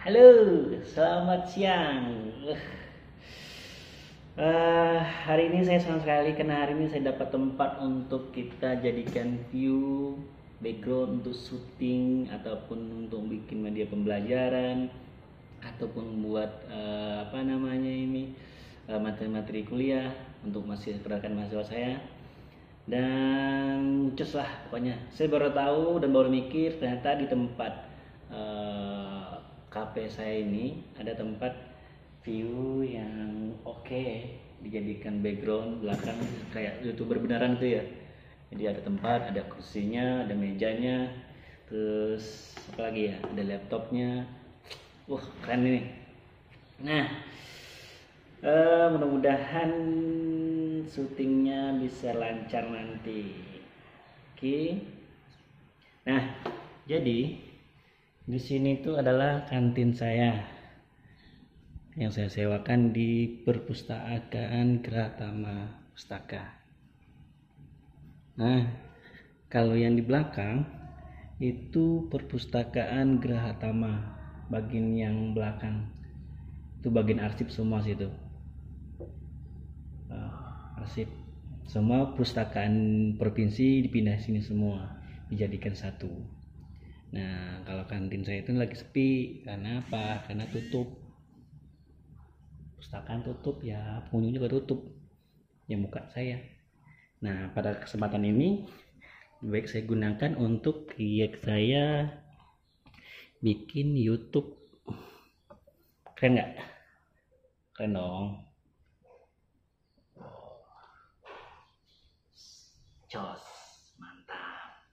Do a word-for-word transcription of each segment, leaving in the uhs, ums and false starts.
Halo, selamat siang. Eh, hari ini saya senang sekali karena hari ini saya dapat tempat untuk kita jadikan view background untuk syuting ataupun untuk bikin media pembelajaran ataupun buat eh, apa namanya ini eh, materi-materi kuliah untuk masih pergerakan mahasiswa saya. Dan cus lah pokoknya saya baru tahu dan baru mikir ternyata di tempat eh, kafe saya ini ada tempat view yang oke okay, dijadikan background belakang kayak youtuber beneran tuh ya. Jadi ada tempat, ada kursinya, ada mejanya, terus apa lagi ya, ada laptopnya. Wah keren ini. Nah, eh, mudah-mudahan syutingnya bisa lancar nanti. Oke. Nah, jadi di sini tuh adalah kantin saya yang saya sewakan di Perpustakaan Gratama Pustaka. Nah, kalau yang di belakang itu Perpustakaan Grahatama, bagian yang belakang itu bagian arsip semua situ. Uh, arsip semua perpustakaan provinsi dipindah sini semua, dijadikan satu. Nah, kalau kantin saya itu lagi sepi karena apa? Karena tutup. Perpustakaan tutup ya, pengunjung juga tutup. Ya muka saya. Nah, pada kesempatan ini baik saya gunakan untuk proyek saya bikin YouTube. Keren nggak? Keren dong. Jos, mantap.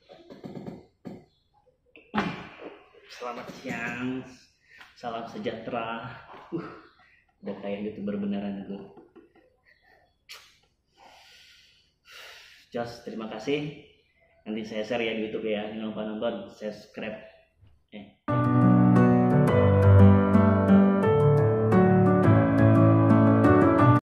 Selamat siang, salam sejahtera. Uh, udah kayak YouTuber beneran itu. Jos, terima kasih. Nanti saya share ya di YouTube ya. Jangan lupa nonton, subscribe.